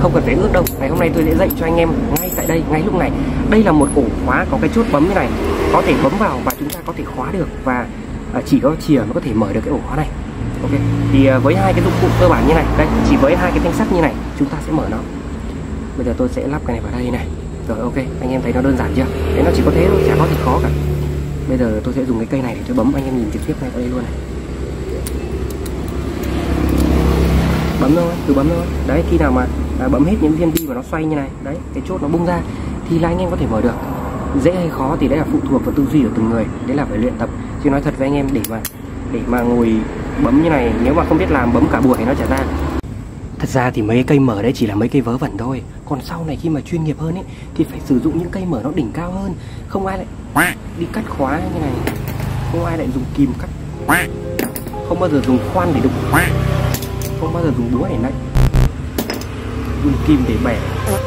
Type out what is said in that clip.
không cần phải ước đâu. Ngày hôm nay tôi sẽ dạy cho anh em ngay tại đây, ngay lúc này. Đây là một ổ khóa có cái chốt bấm như này, có thể bấm vào và chúng ta có thể khóa được, và chỉ có chìa mới có thể mở được cái ổ khóa này. Ok, thì với hai cái dụng cụ cơ bản như này, đây chỉ với hai cái thanh sắt như này chúng ta sẽ mở nó. Bây giờ tôi sẽ lắp cái này vào đây này. Rồi ok, anh em thấy nó đơn giản chưa? Đấy, nó chỉ có thế thôi, chả có gì khó cả. Bây giờ tôi sẽ dùng cái cây này để tôi bấm, anh em nhìn trực tiếp ngay vào đây luôn này. Bấm thôi, cứ bấm thôi. Đấy, khi nào mà bấm hết những viên bi mà nó xoay như này, đấy, cái chốt nó bung ra thì là anh em có thể mở được. Dễ hay khó thì đấy là phụ thuộc vào tư duy của từng người, đấy là phải luyện tập. Chứ nói thật với anh em, để mà ngồi bấm như này, nếu mà không biết làm bấm cả buổi nó chả ra. Thật ra thì mấy cái cây mở đấy chỉ là mấy cây vớ vẩn thôi. Còn sau này khi mà chuyên nghiệp hơn ấy thì phải sử dụng những cây mở nó đỉnh cao hơn. Không ai lại đi cắt khóa như này, không ai lại dùng kìm cắt, không bao giờ dùng khoan để đục, không bao giờ dùng búa để nạy, dùng kìm để bẻ.